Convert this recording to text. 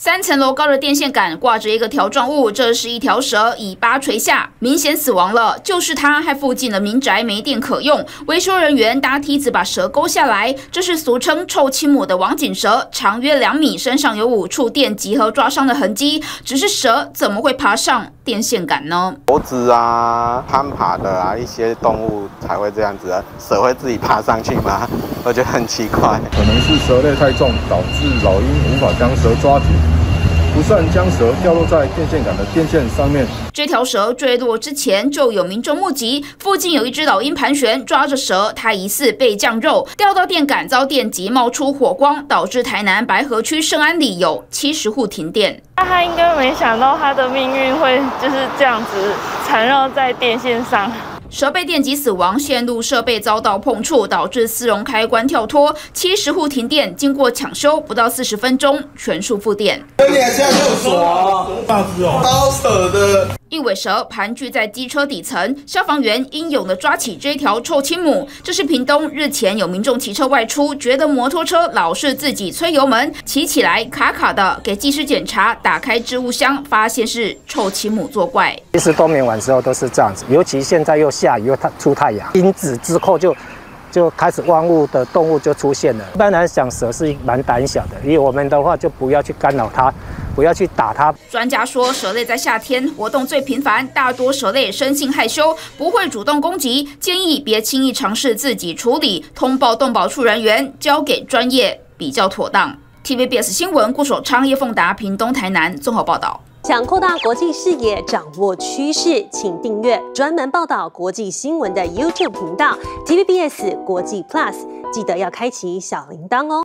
3层楼高的电线杆挂着一个条状物，这是一条蛇，尾巴垂下，明显死亡了。就是它，害附近的民宅没电可用，维修人员搭梯子把蛇勾下来。这是俗称臭青母的王锦蛇，长约2米，身上有5处电击和抓伤的痕迹。只是蛇怎么会爬上电线杆呢？ 猴子啊、攀爬的啊，一些动物才会这样子啊，蛇会自己爬上去吗？我觉得很奇怪。 可能是蛇类太重，导致老鹰无法将蛇抓紧，不慎将蛇掉落在电线杆的电线上面。 这条蛇坠落之前就有民众目击，附近有一只老鹰盘旋抓着蛇，它疑似被酱肉，掉到电杆遭电击，冒出火光，导致台南白河区圣安里有70户停电。 他应该没想到他的命运会就是这样子缠绕在电线上。 蛇被电击死亡，线路设备遭到碰触，导致丝绒开关跳脱，70户停电，经过抢修，不到40分钟全数复电。 你还现在就耍，大只哦，超扯的。 一尾蛇盘踞在机车底层，消防员英勇地抓起这条臭青母。这是屏东日前有民众骑车外出，觉得摩托车老是自己催油门，骑起来卡卡的，给技师检查，打开置物箱，发现是臭青母作怪。 其实冬眠晚时候都是这样子，尤其现在又下雨又出太阳，阴子之后就开始万物的动物就出现了。一般来讲，蛇是蛮胆小的，因为我们的话就不要去干扰它，不要去打它。 专家说，蛇类在夏天活动最频繁，大多蛇类生性害羞，不会主动攻击，建议别轻易尝试自己处理，通报动保处人员，交给专业比较妥当。TVBS 新闻顾守昌、叶凤达，屏东、台南综合报道。 想扩大国际视野，掌握趋势，请订阅专门报道国际新闻的 YouTube 频道 TVBS 国际 Plus， 记得要开启小铃铛哦。